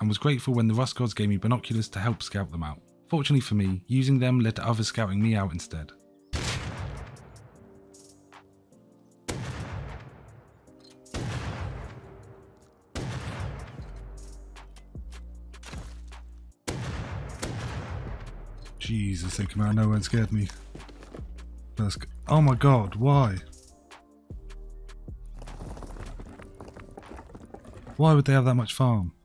and was grateful when the Rust Gods gave me binoculars to help scout them out. Fortunately for me, using them led to others scouting me out instead. Jesus, they came out of nowhere and scared me. Oh my god, why? Why would they have that much farm?